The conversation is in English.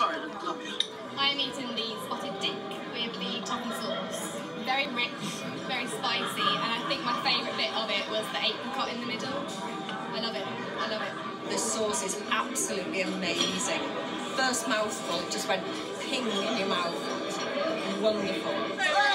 Sorry, love you. I'm eating the spotted dick with the toffee sauce. Very rich, very spicy, and I think my favourite bit of it was the apricot in the middle. I love it. I love it. The sauce is absolutely amazing. First mouthful, it just went ping in your mouth. Wonderful.